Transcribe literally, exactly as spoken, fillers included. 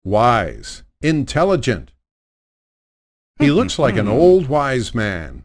wise, intelligent. He looks like an old wise man.